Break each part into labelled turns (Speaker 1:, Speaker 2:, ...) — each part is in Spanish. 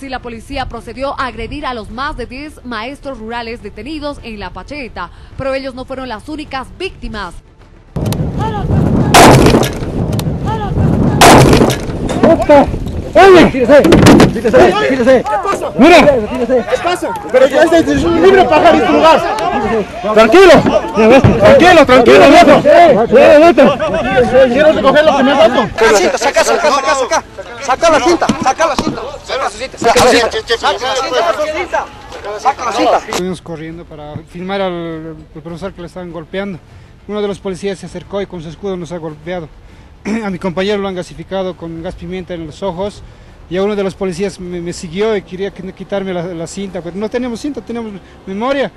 Speaker 1: Así la policía procedió a agredir a los más de 10 maestros rurales detenidos en La Pacheta, pero ellos no fueron las únicas víctimas.
Speaker 2: ¡Oye! ¡Tírese! ¡Tírese!
Speaker 3: ¿Qué pasa?
Speaker 2: ¡Mira!
Speaker 3: ¿Qué pasa? Pero ya es un libre pagar este lugar.
Speaker 2: ¡Tranquilo! ¡Tranquilo, viejo!
Speaker 3: Quiero recoger lo que me has dado.
Speaker 4: Saca la cinta.
Speaker 5: Fuimos corriendo para filmar al profesor que le estaban golpeando. Uno de los policías se acercó y con su escudo nos ha golpeado. A mi compañero lo han gasificado con gas pimienta en los ojos y a uno de los policías me siguió y quería quitarme la cinta, pero no tenemos cinta, tenemos memoria.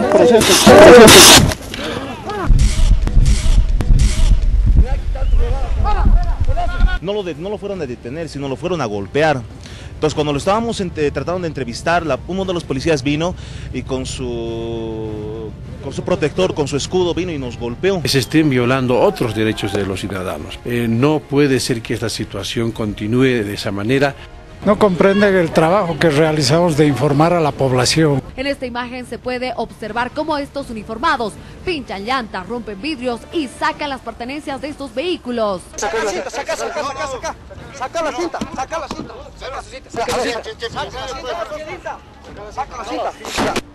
Speaker 6: No lo fueron a detener, sino lo fueron a golpear. Entonces cuando lo estábamos tratando de entrevistar, uno de los policías vino y con su protector, con su escudo, vino y nos golpeó.
Speaker 7: Se estén violando otros derechos de los ciudadanos. No puede ser que esta situación continúe de esa manera.
Speaker 8: No comprenden el trabajo que realizamos de informar a la población.
Speaker 1: En esta imagen se puede observar cómo estos uniformados pinchan llantas, rompen vidrios y sacan las pertenencias de estos vehículos.
Speaker 4: Saca la cinta. Saca la cinta.